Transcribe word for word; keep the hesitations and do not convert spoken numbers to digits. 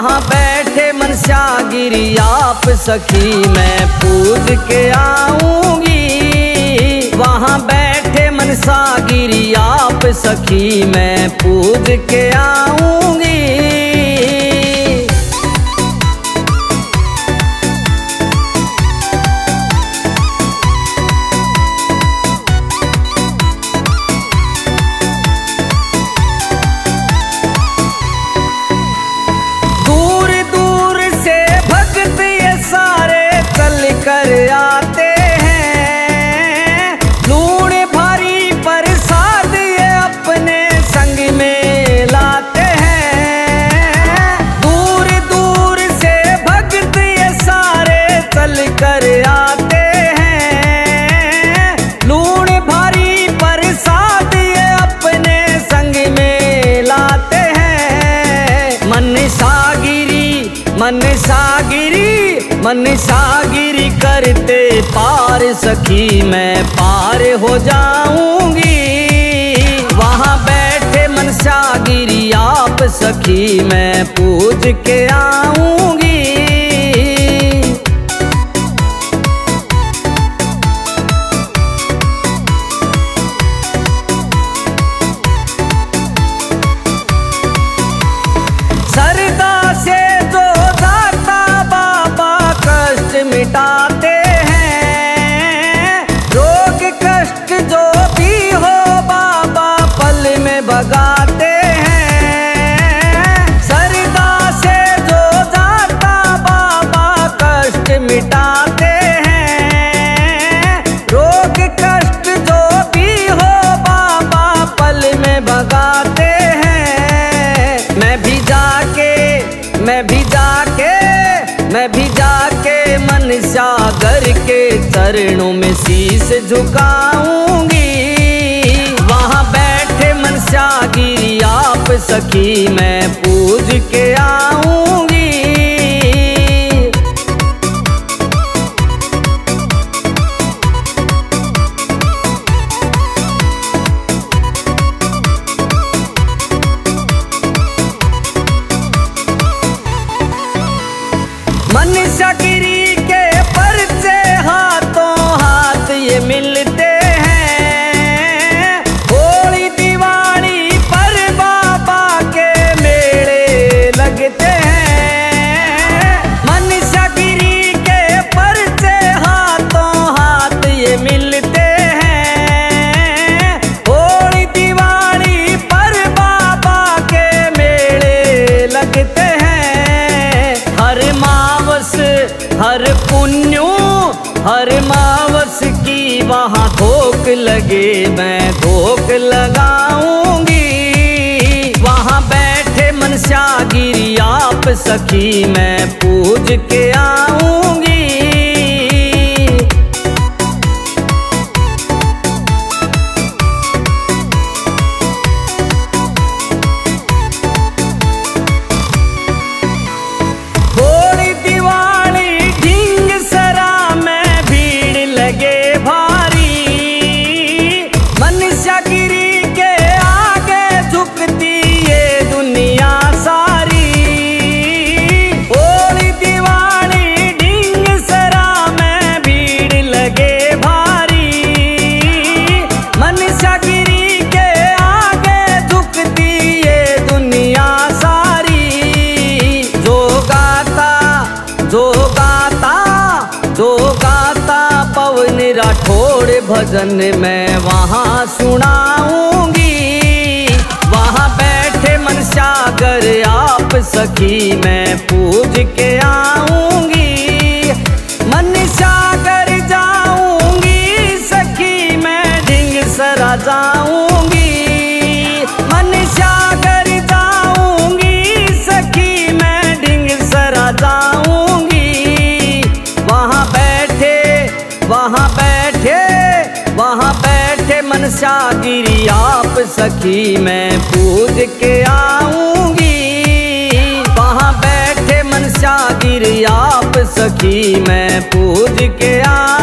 वहाँ बैठे मनसागिरी आप सखी मैं पूज के आऊंगी। वहाँ बैठे मनसागिरी आप सखी मैं पूज के आऊंगी। कर आते हैं लूण भारी प्रसाद ये अपने संग में लाते हैं। दूर दूर से भक्त ये सारे चल कर आते हैं। लूण भारी प्रसाद ये अपने संग में लाते हैं। मन सागिरी मन सागिरी मन सागिरी करते पार सखी मैं पार हो जाऊंगी। वहाँ बैठे मनसागिरी आप सखी मैं पूज के आऊंगी। सरदा से जो दाता बाबा कष्ट मिटाते हैं। रोग कष्ट जो भी हो बाबा पल में भगाते हैं। सरदा से जो दाता बाबा कष्ट मिटाते हैं। रोग कष्ट जो भी हो बाबा पल में भगाते हैं। मैं भी जाके मैं भी जाके मैं भी जाके मन सागर के चरणों में शीश झुकाऊंगी। वहाँ बैठे मनसागिरी आप सखी मैं पूज के आऊंगी। मनसागिरी के परचे हाथों हाथ ये मिलते हैं। होली दिवाली पर बाबा के मेले लगते हैं। मनसागिरी के परचे हाथों हाथ ये मिलते हैं। होली दिवाली पर बाबा के मेले लगते हैं। हर मावस हर पुण्यो हर मावस की वहाँ धोख लगे मैं धोख लगाऊंगी। वहाँ बैठे मनसागिरी आप सखी मैं पूज के आऊंगी। राठौड़ भजन मैं वहाँ सुनाऊंगी। वहाँ बैठे मनसागर आप सखी मैं पूज के आऊंगी। मन सागर जाऊंगी सखी मैं ढिंग सरा जाऊंगी। मन सागर जाऊंगी सखी मैं ढिंग सरा जाऊंगी। वहाँ बैठे वहाँ बैठे वहाँ बैठे मनसागिरी आप सखी मैं पूज के आऊंगी। वहाँ बैठे मनसागिरी आप सखी मैं पूज के आऊंगी।